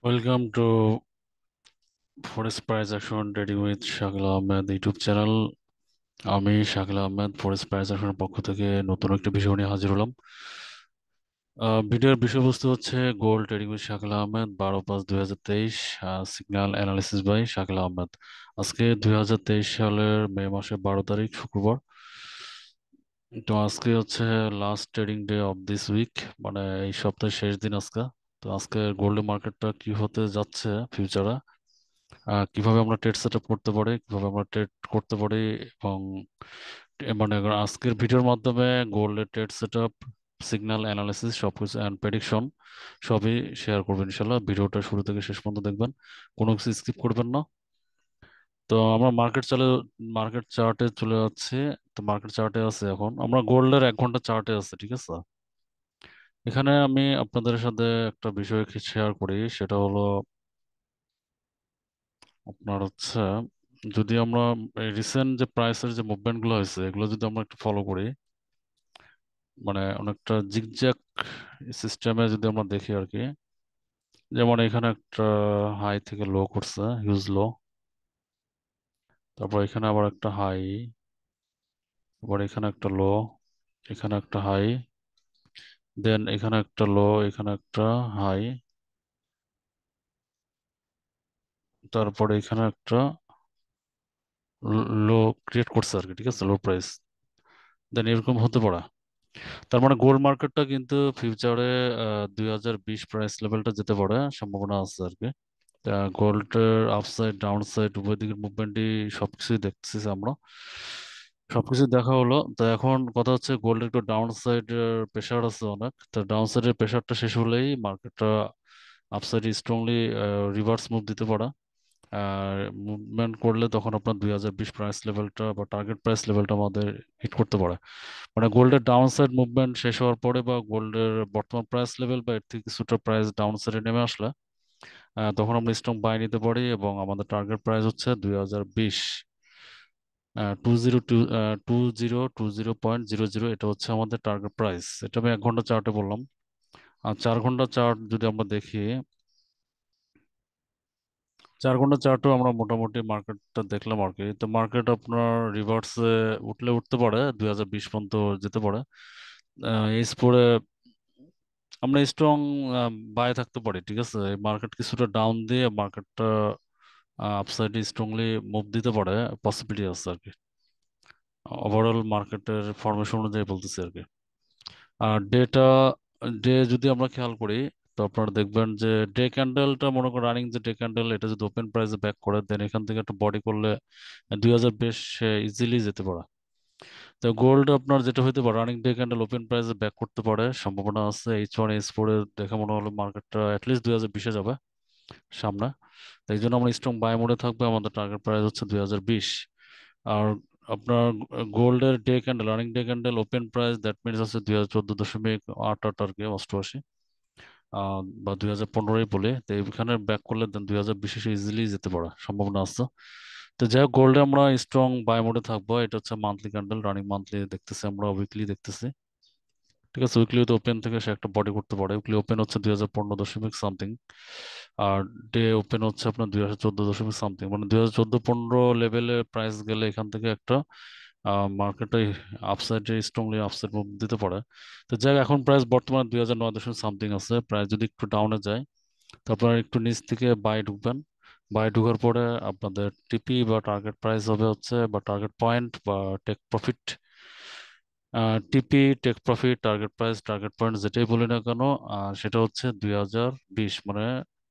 Welcome to forest price action trading with Shakil Ahmed YouTube channel. আমি Shakil Ahmed forest price অ্যাকশনের পক্ষ থেকে নতুন একটা বিষয় নিয়ে হাজির হলাম। ভিডিওর বিষয়বস্তু হচ্ছে gold trading with Shakil Ahmed 12/5/2023, signal analysis by Shakil Ahmed. আজকে 2023 সালের মে মাসের 12 তারিখ শুক্রবার। তো আজকে হচ্ছে last trading day of this week, মানে এই সপ্তাহের শেষ দিন আজকে। তো আজকে গোল্ড মার্কেটটা কি হতে যাচ্ছে ফিউচারে, কিভাবে আমরা ট্রেড সেট আপ করতে পারি, কিভাবে আমরা ট্রেড করতে পারি, এবং মানে আজকের ভিডিওর মাধ্যমে গোল্ডের trade set up, signal analysis সবকিছু অ্যান্ড প্রেডিকশন সবই শেয়ার করবেন ইনশাল্লাহ। ভিডিওটা শুরু থেকে শেষ পর্যন্ত দেখবেন, কোনো কিছু স্কিপ করবেন না। তো আমরা মার্কেট চার্টে চলে যাচ্ছি। তো মার্কেট চার্টে আছে, এখন আমরা গোল্ডের 1 ঘন্টা চার্টে আছে, ঠিক আছে। এখানে আমি আপনাদের সাথে একটা বিষয় শেয়ার করি, সেটা হলো আপনার হচ্ছে, যদি আমরা রিসেন্ট যে প্রাইসের যে মুভমেন্ট গুলো হয়েছে এগুলো যদি আমরা একটু ফলো করি, মানে অনেকটা জিগজ্যাগ সিস্টেমে যদি আমরা দেখি আর কি। যেমন এখানে একটা হাই থেকে লো করছে, হিউজ লো। তারপর এখানে আবার একটা হাই, আবার এখানে একটা লো, এখানে একটা হাই, দেন এখানে একটা লো, এখানে একটা হাই, তারপরে এখানে একটা লো ক্রিয়েট করছে আর কি, ঠিক আছে, লো প্রাইস। দেন এরকম হতে পারে। তার মানে গোল্ড মার্কেটটা কিন্তু ফিউচারে 2020 প্রাইস লেভেলটা যেতে পারে, সম্ভাবনা আছে আর কি। গোল্ডের আপসাইড ডাউন সাইড উভয় দিকের মুভমেন্টই সবকিছুই দেখতেছি আমরা। সবকিছু দেখা হলো, তো এখন কথা হচ্ছে গোল্ডের একটু ডাউন সাইড প্রেশার আছে অনেক। তো ডাউন সাইডের প্রেশারটা শেষ হলেই মার্কেটটা আপসাইড স্ট্রংলি রিভার্স মুভ দিতে পারে। আর মুভমেন্ট করলে তখন আপনার 2020 প্রাইস লেভেলটা বা টার্গেট প্রাইস লেভেলটা আমাদের হিট করতে পারে। মানে গোল্ডের ডাউন সাইড মুভমেন্ট শেষ হওয়ার পরে বা গোল্ডের বর্তমান প্রাইস লেভেল বা এর থেকে কিছুটা প্রাইস ডাউন সাইডে নেমে আসলে তখন আমরা স্ট্রং বাই নিতে পারি, এবং আমাদের টার্গেট প্রাইস হচ্ছে 2020 2020.00, এটা হচ্ছে আমাদের টার্গেট প্রাইস। এটা আমি 1 ঘন্টা চার্টে বললাম। আর 4 ঘন্টা চার্ট যদি আমরা দেখি, 4 ঘন্টা চার্টও আমরা মোটামুটি মার্কেটটা দেখলাম আর কি। তো মার্কেট আপনার রিভার্সে উঠলে উঠতে পারে, 2020 পর্যন্ত যেতে পারে। এই স্পোরে আমরা স্ট্রং বাই থাকতে পারি, ঠিক আছে। মার্কেট কিছুটা ডাউন দিয়ে মার্কেটটা আপসাইডে স্ট্রংলি মুভ দিতে পারে, পসিবিলিটি আছে আর কি। ওভারঅল মার্কেটের ফরমেশন অনুযায়ী বলতেছি আর কি। আর ডে যদি আমরা খেয়াল করি, তো আপনারা দেখবেন যে ডে ক্যান্ডেলটা, মনে করেন রানিং যে ডে ক্যান্ডেল, এটা যদি ওপেন প্রাইসে ব্যাক করে দেন এখান থেকে একটা বডি করলে 2020 ইজিলি যেতে পারে। তো গোল্ড আপনার যেটা হইতে পারে, রানিং ডে ক্যান্ডেল ওপেন প্রাইসে ব্যাক করতে পারে, সম্ভাবনা আছে। H1 H4 এর দেখে মনে হলো মার্কেটটা অ্যাটলিস্ট 2020-এ যাবে সামনে। তো এই জন্য আমরা স্ট্রং বাই মোডে থাকবে, আমাদের টার্গেট প্রাইস হচ্ছে 2020। আর আপনার গোল্ডের day candle, running day candle open price, that means হচ্ছে 2014.88 আর কি, 88, বা 2015-ই বলে। তো এইখানে ব্যাক করলে দেন 2020-এ ইজিলি যেতে পারে, সম্ভাবনা আছে। তো যাই হোক, গোল্ডে আমরা স্ট্রং বাই মোডে থাকবো। এটা হচ্ছে মান্থলি ক্যান্ডেল, রানিং মান্থলি দেখতেছি, আমরা উইকলি দেখতেছি, ঠিক আছে। উইকলি তো ওপেন থেকে সে একটা বডি করতে পারে। উইকলি ওপেন হচ্ছে 2015.সামথিং, আর ডে ওপেন হচ্ছে আপনার 2014.সামথিং, মানে 2014-15 লেভেলে প্রাইস গেলে এখান থেকে একটা মার্কেটে আপসাইডে স্ট্রংলি আপসাইড মুভ দিতে পারে। তো যাই হোক, এখন প্রাইস বর্তমানে 2009.সামথিং আছে। প্রাইস যদি একটু ডাউনে যায়, তারপর একটু নিচ থেকে বাই ঢুকবেন। বাই ঢুকার পরে আপনাদের টিপি বা টার্গেট প্রাইস হবে হচ্ছে, বা টার্গেট পয়েন্ট বা take profit, TP, take profit, target price, target point যেটাই বলি না কেন, সেটা হচ্ছে 2020, মানে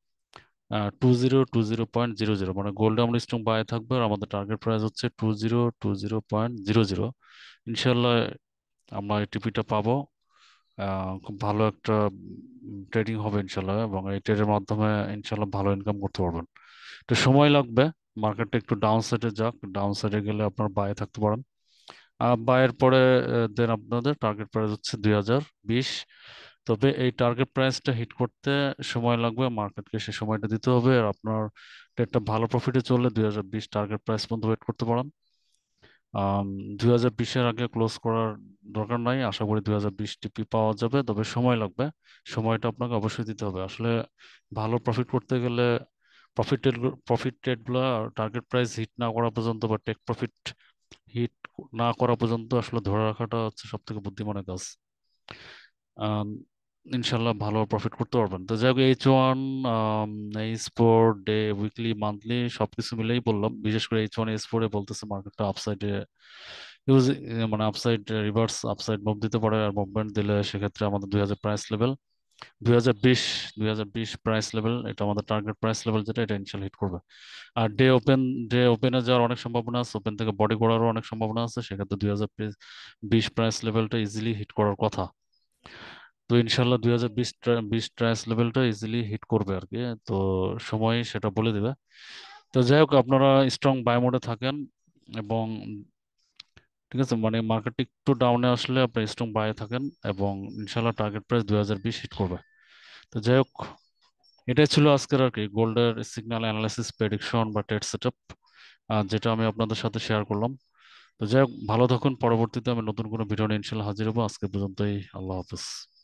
2020.00, মানে গোল্ডে আমরা স্ট্রং বাই থাকবে। আর আমাদের টার্গেট প্রাইস হচ্ছে 2020.00। ইনশাল্লাহ আমরা এই টিপিটা পাবো। খুব ভালো একটা ট্রেডিং হবে ইনশাল্লাহ, এবং এই ট্রেডের মাধ্যমে ইনশাল্লাহ ভালো ইনকাম করতে পারবেন। তো সময় লাগবে, মার্কেটটা একটু ডাউন সাইডে যাক, ডাউন সাইডে গেলে আপনার বাই থাকতে পারেন। বাইয়ের পরে দেন আপনাদের টার্গেট প্রাইস হচ্ছে 2020। তবে এই টার্গেট প্রাইসটা হিট করতে সময় লাগবে, মার্কেটকে সে সময়টা দিতে হবে। আর আপনার একটা ভালো প্রফিটে চললে 2020 টার্গেট প্রাইস পর্যন্ত ওয়েট করতে পারেন। 2020-এর আগে ক্লোজ করার দরকার নাই, আশা করি 2020 টিপি পাওয়া যাবে, তবে সময় লাগবে। সময়টা আপনাকে অবশ্যই দিতে হবে আসলে। ভালো প্রফিট করতে গেলে প্রফিটেড প্রফিটেড গুলা টার্গেট প্রাইস হিট না করা পর্যন্ত বা টেক প্রফিট হিট না করা পর্যন্ত আসলে ধরে রাখাটা হচ্ছে সব থেকে বুদ্ধিমানের কাজ। আম, ইনশাল্লাহ ভালো প্রফিট করতে পারবেন। তো যাই হোক, H1, H4, day, weekly, monthly সবকিছু মিলেই বললাম। বিশেষ করে H1 H4 এ বলতেছে মার্কেটটা আপসাইডে ইউজ, মানে আপসাইড রিভার্স আপসাইড মুভ দিতে পারে। আর মুভমেন্ট দিলে সেক্ষেত্রে আমাদের 2000 প্রাইস লেভেল, 2020 2020 প্রাইস লেভেল, এটা আমাদের টার্গেট প্রাইস লেভেল, যেটা এটা ইনশাল্লাহ হিট করবে। আর ডে ওপেনে যাওয়ার অনেক সম্ভাবনা আছে, ওপেন থেকে বডি করারও অনেক সম্ভাবনা আছে, সেক্ষেত্রে 2020 প্রাইস লেভেলটা ইজিলি হিট করার কথা। তো ইনশাল্লাহ 2020 ট্রায়াস লেভেলটা ইজিলি হিট করবে আর কি। তো সময় সেটা বলে দিবে। তো যাই হোক, আপনারা স্ট্রং বাই মোডে থাকেন, এবং ঠিক আছে, মানে মার্কেট একটু ডাউনে আসলে আপনি স্ট্রং বাই থাকেন, এবং ইনশাল্লাহ টার্গেট প্রাইস 2020 হিট করবে। তো যাই হোক, এটাই ছিল আজকের আর কি গোল্ডের সিগন্যাল অ্যানালাইসিস, প্রেডিকশন বা ট্রেড সেটআপ, যেটা আমি আপনাদের সাথে শেয়ার করলাম। তো যাই হোক, ভালো থাকুন। পরবর্তীতে আমি নতুন কোনো ভিডিও নিয়ে ইনশাল্লাহ হাজির হবো। আজকে পর্যন্তই, আল্লাহ হাফেজ।